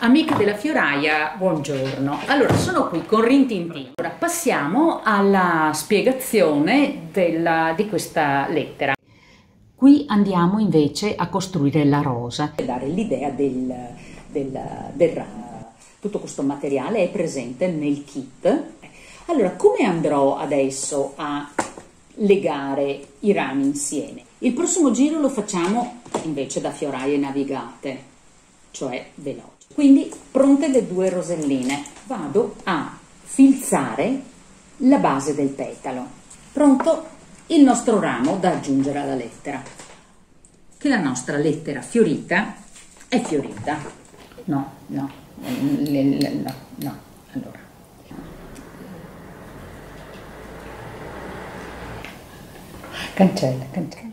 Amiche della fioraia, buongiorno. Allora, sono qui con Rintintin. Ora passiamo alla spiegazione di questa lettera. Qui andiamo invece a costruire la rosa. Per dare l'idea del ramo. Tutto questo materiale è presente nel kit. Allora, come andrò adesso a legare i rami insieme? Il prossimo giro lo facciamo invece da fioraie navigate, cioè veloci. Quindi pronte le due roselline, vado a filzare la base del petalo. Pronto il nostro ramo da aggiungere alla lettera. Che la nostra lettera fiorita è fiorita. No, allora. Cancella.